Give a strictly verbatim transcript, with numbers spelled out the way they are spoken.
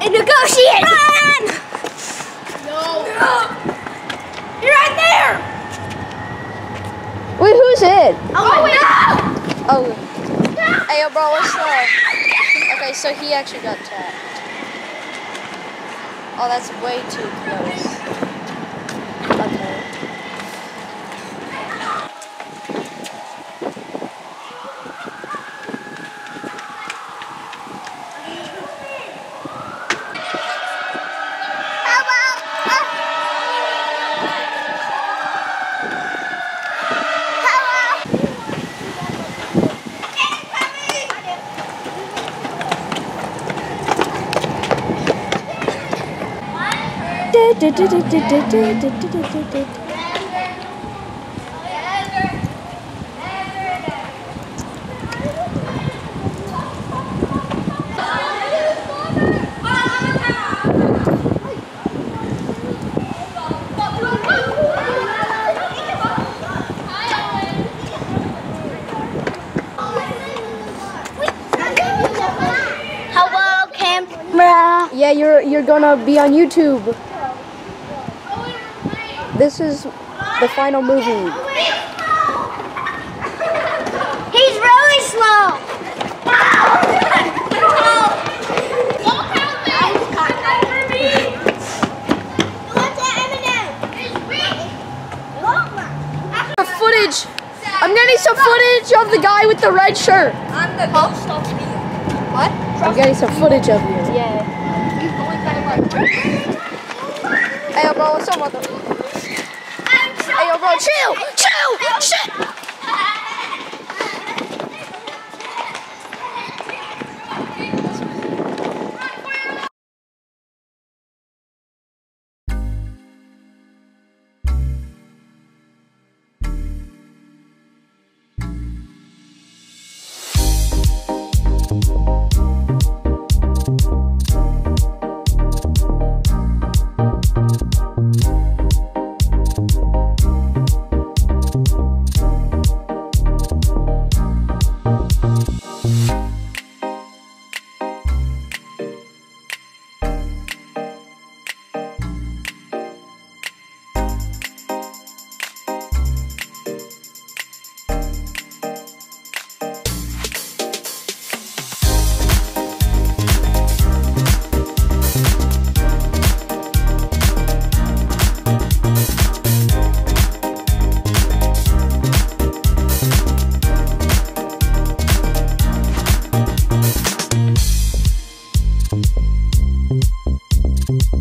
and negotiate. Run! No. no. You're right there. Wait, who's it? Oh, wait. No. Oh. No. Hey, yo, bro, what's up? Okay, so he actually got tapped. Oh, that's way too close. Okay. Hello, camera. Yeah, you're you're gonna be on YouTube. This is the final movie. He's really slow. The footage. I'm getting some footage of the guy with the red shirt. I'm the ghost of me. What? I'm getting some footage of you. Yeah. Hey, yo, bro, what's up, mother? Hey, yo, bro, chill, chill, shit. Thank you.